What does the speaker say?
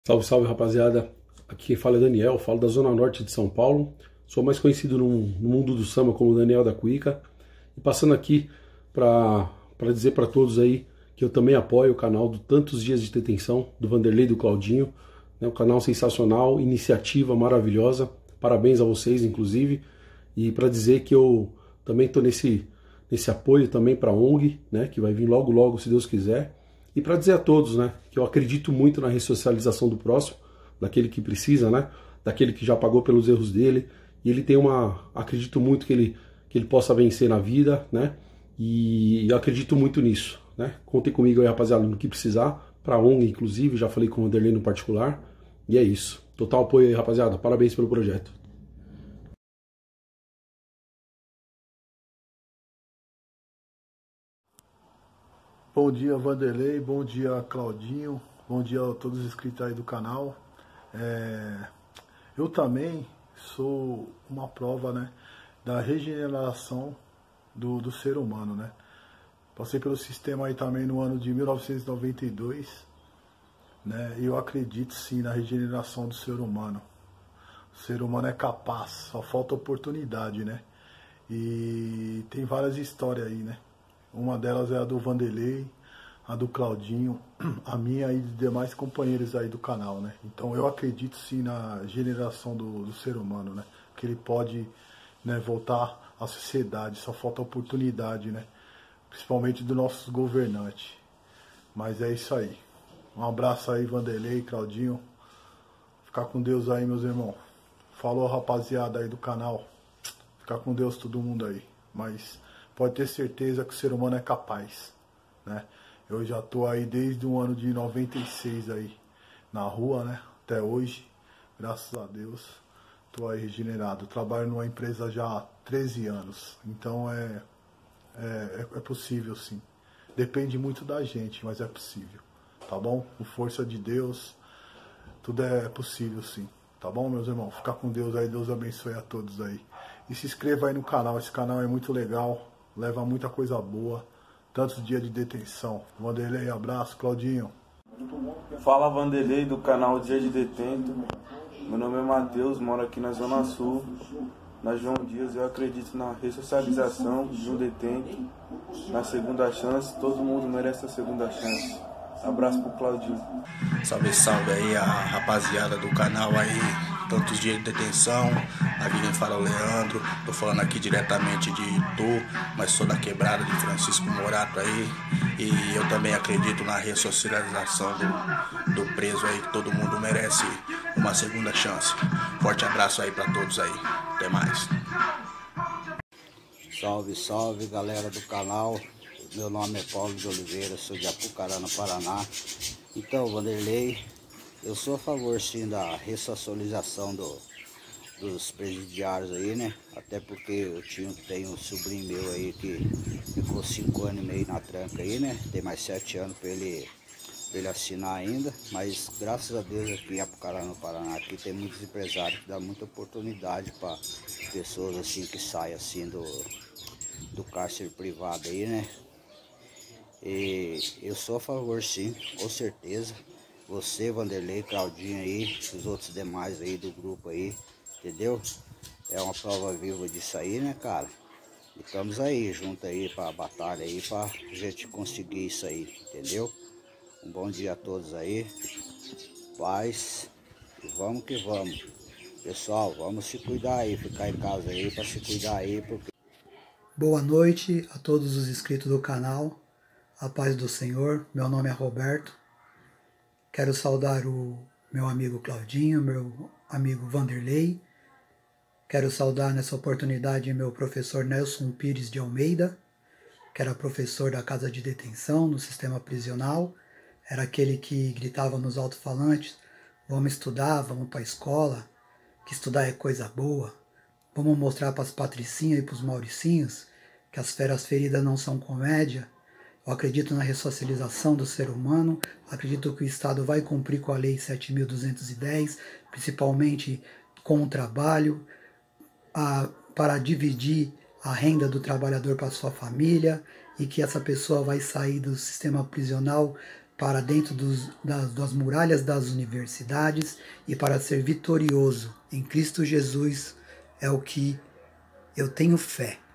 Salve, salve, rapaziada. Aqui quem fala é Daniel, falo da Zona Norte de São Paulo. Sou mais conhecido no mundo do samba como Daniel da Cuíca. E passando aqui para dizer para todos aí que eu também apoio o canal do Tantos Dias de Detenção, do Vanderlei e do Claudinho. É um canal sensacional, iniciativa maravilhosa. Parabéns a vocês, inclusive. E para dizer que eu também estou nesse apoio também para a ONG, né, que vai vir logo logo, se Deus quiser. E para dizer a todos, né, que eu acredito muito na ressocialização do próximo, daquele que precisa, né, daquele que já pagou pelos erros dele, e ele tem acredito muito que ele possa vencer na vida, né, e eu acredito muito nisso, né. Contem comigo aí, rapaziada, no que precisar, para a ONG, inclusive, já falei com o Vanderlei no particular, e é isso. Total apoio aí, rapaziada, parabéns pelo projeto. Bom dia, Vanderlei, bom dia, Claudinho, bom dia a todos os inscritos aí do canal. Eu também sou uma prova, né, da regeneração do ser humano, né. Passei pelo sistema aí também no ano de 1992, né, e eu acredito sim na regeneração do ser humano. O ser humano é capaz, só falta oportunidade, né. E tem várias histórias aí, né. Uma delas é a do Vanderlei, a do Claudinho, a minha e de demais companheiros aí do canal, né? Então eu acredito sim na generação do ser humano, né? Que ele pode, né, voltar à sociedade, só falta oportunidade, né? Principalmente dos nossos governantes. Mas é isso aí. Um abraço aí, Vanderlei, Claudinho. Ficar com Deus aí, meus irmãos. Falou, rapaziada aí do canal. Ficar com Deus todo mundo aí. Mas pode ter certeza que o ser humano é capaz, né? Eu já tô aí desde o ano de 96 aí na rua, né? Até hoje, graças a Deus, tô aí regenerado. Trabalho numa empresa já há 13 anos, então é possível sim. Depende muito da gente, mas é possível, tá bom? Com força de Deus, tudo é possível sim, tá bom, meus irmãos? Ficar com Deus aí, Deus abençoe a todos aí. E se inscreva aí no canal, esse canal é muito legal, leva muita coisa boa, tantos dias de detenção. Vanderlei, abraço, Claudinho. Fala, Vanderlei do canal Dia de Detento. Meu nome é Matheus, moro aqui na Zona Sul, na João Dias. Eu acredito na ressocialização de um detento, na segunda chance. Todo mundo merece a segunda chance. Abraço pro Claudinho. Salve, salve aí a rapaziada do canal aí, Tantos Dias de Detenção. Aqui quem fala é o Leandro, tô falando aqui diretamente de Itu, mas sou da quebrada de Francisco Morato aí. E eu também acredito na ressocialização do preso aí, que todo mundo merece uma segunda chance. Forte abraço aí pra todos aí, até mais. Salve, salve galera do canal, meu nome é Paulo de Oliveira, sou de Apucarana, Paraná. Então, Vanderlei, eu sou a favor sim da ressocialização dos presidiários aí, né? Até porque eu tenho um sobrinho meu aí que ficou 5 anos e meio na tranca aí, né? Tem mais 7 anos para ele assinar ainda, mas graças a Deus aqui em Apucarana, no Paraná, aqui tem muitos empresários que dão muita oportunidade para pessoas assim que saem assim do cárcere privado aí, né? E eu sou a favor sim, com certeza. Você, Vanderlei, Claudinho aí, os outros demais aí do grupo aí, entendeu? É uma prova viva disso aí, né, cara? E estamos aí, junto aí pra batalha aí, pra gente conseguir isso aí, entendeu? Um bom dia a todos aí, paz, e vamos que vamos. Pessoal, vamos se cuidar aí, ficar em casa aí pra se cuidar aí, porque... Boa noite a todos os inscritos do canal, a paz do Senhor, meu nome é Roberto, quero saudar o meu amigo Claudinho, meu amigo Vanderlei, quero saudar nessa oportunidade meu professor Nelson Pires de Almeida, que era professor da casa de detenção no sistema prisional, era aquele que gritava nos alto-falantes, vamos estudar, vamos para a escola, que estudar é coisa boa, vamos mostrar para as patricinhas e para os mauricinhos que as feras feridas não são comédia. Eu acredito na ressocialização do ser humano, acredito que o Estado vai cumprir com a Lei 7.210, principalmente com o trabalho, para dividir a renda do trabalhador para sua família, e que essa pessoa vai sair do sistema prisional para dentro das muralhas das universidades e para ser vitorioso em Cristo Jesus é o que eu tenho fé.